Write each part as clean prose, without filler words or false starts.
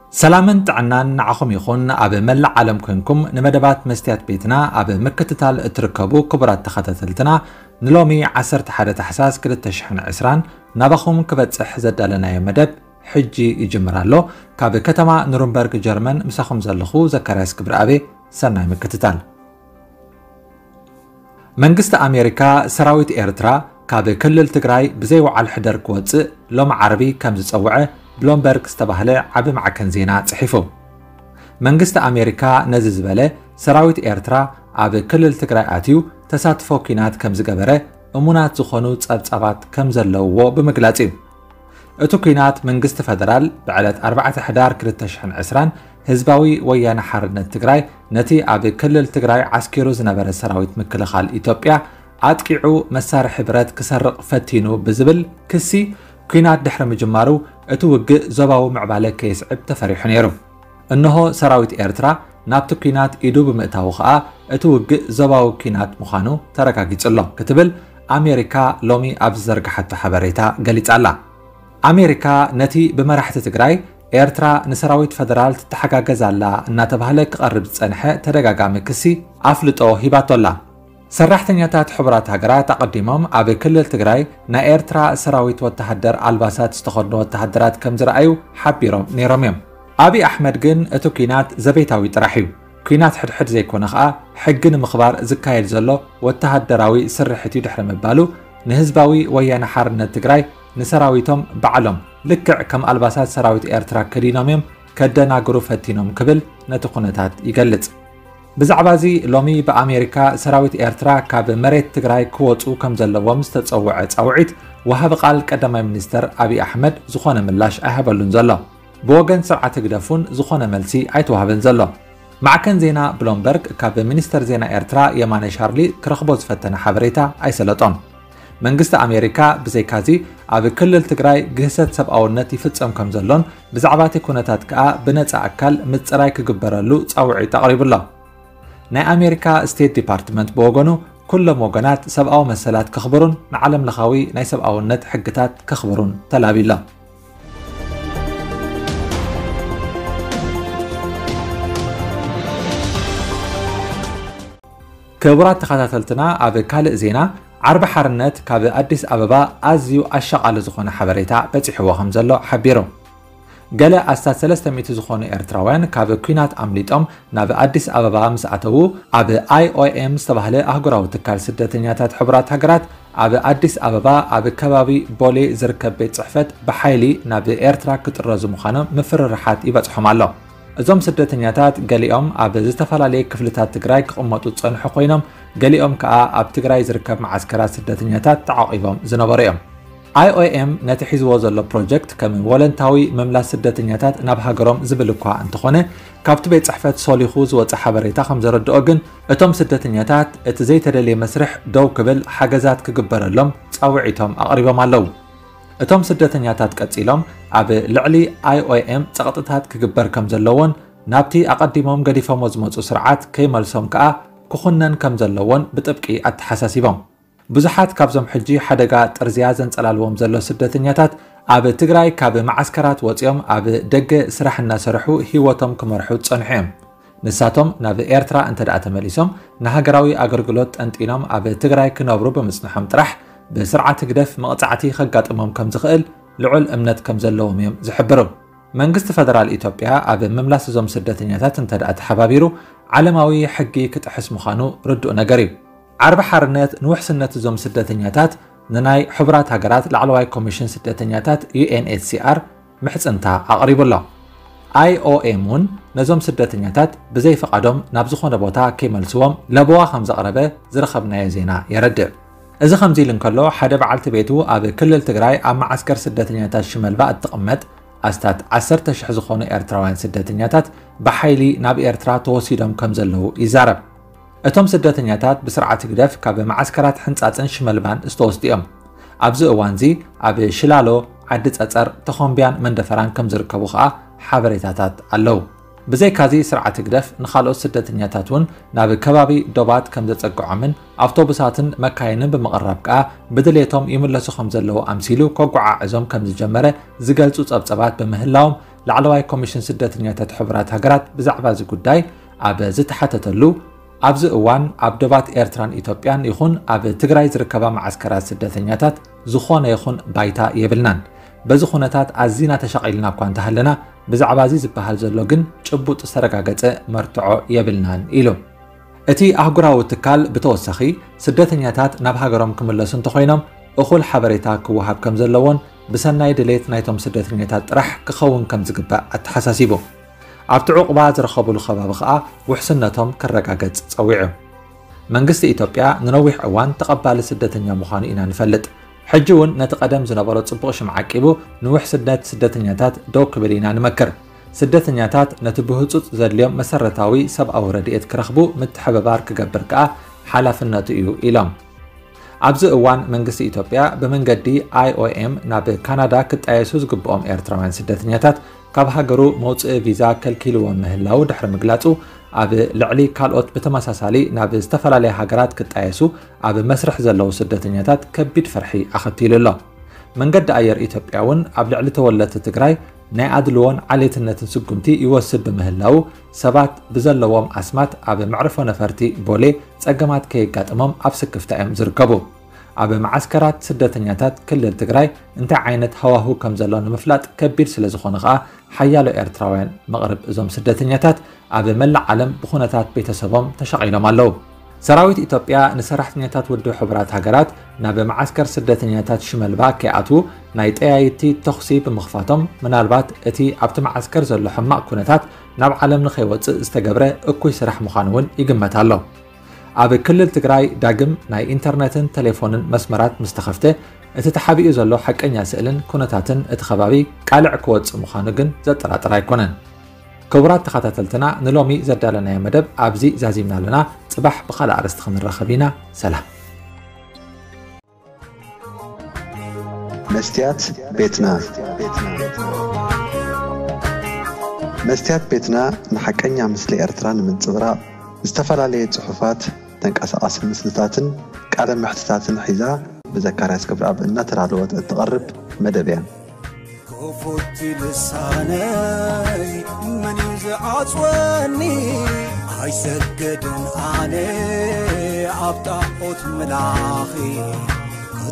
سلامن طعنان نعخم يخون أب ملع عالم كنكم نمدبات مستيات بيتنا أب مكتتال اتركبو كبرات تخطتلتنا نلومي 11 حساس كده تشحن عسران نبخم كبتصح زدالنا يمدب حجي يجمرالو كاب كتما نورنبرغ جرمن مساخم زلخو زكرياس كبر أبي سناي مكتتال منجست أمريكا سراويت إرترا كاب كلل تግራይ بزي وعال حدر كوጽእ لوم عربي كم زصوعه بلومبرغ استبهله عب معكن زينا صحيفو منجست أمريكا نزي زبله سراويت إرترا عب كلل تግራይ آتيو تساتفو كينات كم زغبره امونات زخونو صبصبات كم زلوو بمغلاصيو اتو كينات منجست فدرال بعلت 4 حدار 2020 ህዝባዊ ወያነ ሓርነት ትግራይ ነቲ ኣብ ክልል ትግራይ ዓስኪሩ ዝነበረ ሰራዊት ምክልኻል ኢትዮጵያ ኣጥቂዑ መሳርሒ ብረት ክሰርቕ ፈቲኑ ብዝብል ክሲ ኩናት ድሕሪ ምጅማሩ እቲ ውግእ ዞባዊ ምዕባለ ከይስዕብ ተፈሪሑ ነይሩ እንሆ ሰራዊት ኤርትራ ናብቲ ኩናት ኢዱ ብምእታው ኸኣ እቲ ውግእ ዞባዊ ኩናት ምዃኑ ተረጋጊጹሎ ክትብል ኣሜሪካ ሎሚ ኣብ ዝዘርግሐቶ ሓበሬታ ገሊጻላ ኣሜሪካ ነቲ ብመራሕቲ ትግራይ ኤርትራ ንሰራዊት ፌደራል ተሓጋገዛላ እናተባህለ ክቐርብ ዝጸንሐ ተደጋጋሚ ክሲ ኣፍልጦ ሂባቶላ ሰራሕተኛታት ሕቡራት ሃገራት ኣቀዲሞም ኣብ ክልል ትግራይ ናይ ኤርትራ ሰራዊት ወተሃደር ኣልባሳት ዝተኸድኑ ወተሃደራት ከም ዝረኣዩ ሓቢሮም ነይሮም እዮም ኣብይ ኣሕመድ ግን እቲ ኩናት ዘቤታዊ ጥራሕ እዩ ኩናት ሕድሕድ ዘይኮነ ኸኣ ሕጊ ንምኽባር ዝካየድ ዘሎ ወተሃደራዊ ስርሕት እዩ ድሕሪ ምባሉ ንህዝባዊ ወያነ ሓርነት ትግራይ ንሰራዊቶም ባዕሎም ልክዕ ከም ኣልባሳት ሰራዊት ኤርትራ ከዲኖም ከደናግሩ ፈቲኖም ክብል ነቲ ኩነታት ይገልጽ ብዛዕባ እዚ ሎሚ በኣሜሪካ ሰራዊት ኤርትራ ካብ መሬት ትግራይ ክወጹ ከም ዘለዎም ዝተጸውዐ ጻውዒት ወሃቢ ቃል ቀዳማይ ሚኒስተር ኣብይ ኣሕመድ ዝኾነ ምላሽ ኣይሃበሉን ዘሎ ብወገን ስርዓት ግደፉን ዝኾነ መልሲ ኣይተዋህበን ዘሎ ማዕከን ዜና ብሎምበርግ ካብ ሚኒስተር ዜና ኤርትራ የማነ ሻርሊ ክረኽቦ ዝፈተነ ሓበሬታ ኣይሰለጦም መንግስቲ ኣሜሪካ ብዘይካዚ ኣብ ክልል ትግራይ ግህሰት ሰብኣውነት ይፍጸም ከም ዘሎን ብዛዕባ እቲ ኩነታት ከዓ ብነፃ ኣካል ምጽራይ ክግበረሉ ጻውዒት ኣቕሪቡሎ ናይ ኣሜሪካ ስቴት ዲፓርትመንት ብወገኑ ኩሎም ወገናት ሰብኣዊ መሰላት ክኽብሩን ንዓለም ለኻዊ ናይ ሰብኣውነት ሕግታት ክኽብሩን ተላቢሎ ክቡራት ተኸታተልትና ኣብ ካልእ ዜና ዓርቢ ሓርነት ካብ ኣዲስ ኣበባ ኣዝዩ ኣሻቓሊ ዝኾነ ሓበሬታ በፂሕዎ ከም ዘሎ ሓቢሩ ገለ ኣስታት 300 ዝኾኑ ኤርትራውያን ካብ ኩናት ኣምሊጦም ናብ ኣዲስ ኣበባ ምስ ኣተዉ ኣብ IOM ዝተባህለ ኣህጉራዊ ትካል ስደተኛታት ሕቡራት ሃገራት ኣብ ኣዲስ ኣበባ ኣብ ከባቢ ቦሌ ዝርከብ ቤት ጽሕፈት ብሓይሊ ናብ ኤርትራ ክጥረዙ ምዃኖም ምፍርርሓት ይበጽሖም ኣሎ እዞም ስደተኛታት ገሊኦም ኣብ ዝተፈላለየ ክፍልታት ትግራይ ክቕመጡ ዝጸንሑ ኮይኖም ገሊኦም ከዓ ኣብ ትግራይ ዝርከብ ማዓስከራት ስደተኛታት ተዓቂቦም ዝነበሩ እዮም IOM ነቲ ሒዝዎ ዘሎ ፕሮጀክት ከም ቮለንታዊ መምላስ ስደተኛታት ናብ ሃገሮም ዝብል እኳ እንተኾነ ካብቲ ቤት ጽሕፈት ሶሊኹ ዝወፅእ ሓበሬታ ከም ዘረድኦ ግን እቶም ስደተኛታት እቲ ዘይተደለየ መስርሕ ደው ክብል ሓገዛት ክግበረሎም ጻውዒቶም ኣቕሪቦም ኣለዉ እቶም ስደተኛታት ቀጺሎም ኣብ ልዕሊ IOM ጸቕጥታት ክግበር ከም ዘለዎን ናብቲ ኣቐዲሞም ገዲፎሞ ዝመፁ ስርዓት ከይመልሶም ከዓ ክኹነን ከም ዘለዎን ብጥብቂ ኣተሓሳሲቦም ብዙሓት ካብዞም ሕጂ ሓደጋ ጥርዝያ ዘንጸላልዎም ዘሎ ስደተኛታት ኣብ ትግራይ ካብ ማዓስከራት ወፂኦም ኣብ ደገ ስራሕ እናሰርሑ ህይወቶም ክመርሑ ጸንሑ እዮም ንሳቶም ናብ ኤርትራ እንተደኣ ተመሊሶም ንሃገራዊ ኣገልግሎት ጠንጢኖም ኣብ ትግራይ ክነብሩ ብምጽንሖም ጥራሕ ብስርዓት ግደፍ መቕጻዕቲ ከጋጥሞም ከም ዝኽእል ልዑል እምነት ከም ዘለዎም እዮም ዝሕብሩ መንግስቲ ፌደራል ኢትዮጵያ ኣብ ምምላስ እዞም ስደተኛታት እንተደኣ ተሓባቢሩ ዓለማዊ ሕጊ ክጥሕስ ምዃኑ ርዱእ ነገር እዩ ዓርቢ ሓርነት ንውሕስነት እዞም ስደተኛታት ንናይ ሕቡራት ሃገራት ላዕለዋይ ኮሚሽን ስደተኛታት UNHCR ምሕጽንታ ኣቕሪቡሎ IOM እውን ነዞም ስደተኛታት ብዘይፈቓዶም ናብ ዝኾነ ቦታ ከይመልስዎም ለበዋ ከም ዘቕረበ ዝረኸብናዮ ዜና የረድእ እዚ ከምዚ ኢሉ እንከሎ ሓደ በዓልቲ ቤቱ ኣብ ክልል ትግራይ ኣብ ማዓስከር ስደተኛታት ሽመልባ እትቕመጥ ኣስታት 10,000 ዝኾኑ ኤርትራውያን ስደተኛታት ብሓይሊ ናብ ኤርትራ ተወሲዶም ከም ዘለዉ ይዛረብ እቶም ስደተኛታት ብስርዓት ግደፍ ካብ ማዓስከራት ሕንጻጽን ሽመልባን ዝተወስዱ እዮም ኣብዚ እዋን እዚ ኣብ ሽላሎ ዓዲ ጸጸር ተኾምብያን መንደፈራን ከም ዝርከቡ ከዓ ሓበሬታታት ኣለዉ ብዘይካዚ ስርዓት ግደፍ ንኻልኦት ስደተኛታት እውን ናብ ከባቢ ዶባት ከም ዘጸግዖምን ኣውቶቡሳትን መካይንን ብምቕራብ ከዓ ብድሌቶም ይምለሱ ከም ዘለዉ ኣምሲሉ ከጓዓዕዞም ከም ዝጀመረ ዝገልጹ ጸብጸባት ብምህላዎም ላዕለዋይ ኮሚሽን ስደተኛታት ሕቡራት ሃገራት ብዛዕባ እዚ ጉዳይ ኣብ ዝተሓተተሉ ኣብዚ እዋን ኣብ ደባት ኤርትራን ኢትዮጵያን ይኹን ኣብ ትግራይ ዝርከባ ማዓስከራት ስደተኛታት ዝኾነ ይኹን ባይታ የብልናን በዚ ኩነታት ኣዝና ተሸቂልና እኳ እንተሃለና ብዛዕባ እዚ ዝበሃል ዘሎ ግን ጭቡጥ ዝተረጋገፀ መርትዖ የብልናን ኢሉ እቲ ኣህጉራዊ ትካል ብተወሳኺ ስደተኛታት ናብ ሃገሮም ክምለሱ እንተኮይኖም እኹል ሓበሬታ ክወሃብ ከም ዘለዎን ብሰናይ ድሌት ናይቶም ስደተኛታት ጥራሕ ክኸውን ከም ዝግባእ ኣተሓሳሲቡ ኣብቲ ዕቁባ ዝረኸብሉ ከባቢ ከዓ ውሕስነቶም ክረጋገጽ ፀዊዑ መንግስቲ ኢትዮጵያ ንነዊሕ እዋን ተቐባሊ ስደተኛ ምዃኑ ኢና ንፈልጥ ሕጂ እውን ነቲ ቀደም ዝነበሮ ጽቡቕ ሽም ዓቂቡ ንውሕስነት ስደተኛታት ደው ክብል ኢና ንመክር ስደተኛታት ነቲ ብህፁፅ ዘድልዮም መሰረታዊ ሰብኣዊ ረድኤት ክረኽቡ ምትሕብባር ክገብር ከዓ ሓላፍነቱ እዩ ኢሎም ኣብዚ እዋን መንግስቲ ኢትዮጵያ ብመንገዲ IOM ናብ ካናዳ ክጣየሱ ዝግብኦም ኤርትራውያን ስደተኛታት ካብ ሃገሩ መውፅእ ቪዛ ከልኪልዎም ምህላው ድሕሪ ምግላጹ ኣብ ልዕሊ ካልኦት ብተመሳሳሊ ናብ ዝተፈላለየ ሃገራት ክጣየሱ ኣብ መስርሕ ዘለዉ ስደተኛታት ከቢድ ፍርሒ ኣኸቲሉ ኣሎ መንገዲ ኣየር ኢትዮጵያ እውን ኣብ ልዕሊ ተወለድቲ ትግራይ ናይ ኣድልዎን ዓሌትነትን ስጉምቲ ይወስድ ብምህላው ሰባት ብዘለዎም ኣስማት ኣብ መዕርፎ ነፈርቲ ቦሌ ጸገማት ከየጋጥሞም ኣብ ስክፍታ እዮም ዝርከቡ ኣብ ማዓስከራት ስደተኛታት ክልል ትግራይ እንታይ ዓይነት ሃዋህው ከም ዘሎ ንምፍላጥ ከቢድ ስለ ዝኾነ ከዓ ሓያሎ ኤርትራውያን መቕረብ እዞም ስደተኛታት ኣብ መላእ ዓለም ብኹነታት ቤተሰቦም ተሸቂሎም ኣለዉ ሰራዊት ኢትዮጵያ ንሰራሕተኛታት ውድብ ሕቡራት ሃገራት ናብ ማዓስከር ስደተኛታት ሽመልባ ከይኣትዉ ናይ ጠያይቲ ተኽሲ ብምኽፋቶም ምናልባት እቲ ኣብቲ ማዓስከር ዘሎ ሕማቕ ኩነታት ናብ ዓለም ንኸይወፅእ ዝተገብረ እኩይ ስራሕ ምዃኑ እውን ይግመት ኣሎ ኣብ ክልል ትግራይ ዳግም ናይ ኢንተርኔትን ቴሌፎንን መስመራት ምስተኸፍተ እቲ ተሓቢኡ ዘሎ ሓቀኛ ስእልን ኩነታትን እቲ ከባቢ ቃልዕ ክወፅእ ምዃኑ ግን ዘጠራጥር ኣይኮነን ክቡራት ተኸታተልትና ንሎሚ ዘዳለናዮ መደብ ኣብዚ ዛዚምና ኣለና ጽባሕ ብኻልእ ኣርእስቲ ክንረኸብ ኢና ሰላም መስትያት ቤትና መስትያት ቤትና ንሓቀኛ ምስሊ ኤርትራ ንምንጽብራቕ ዝተፈላለዩ ጽሑፋት ተንቀሳቓሲ ምስልታትን ቃለ ምሕትታትን ሒዛ ብዘካርያስ ክብረኣብ እናተዳለወት እትቐርብ መደብ እያ كفوت لساني من يزعصوني هاي سجدن علي عبطاقوت ملاخي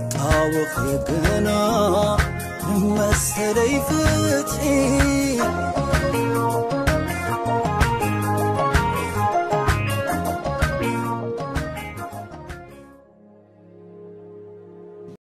قطاوخي قنا مسلي فتحي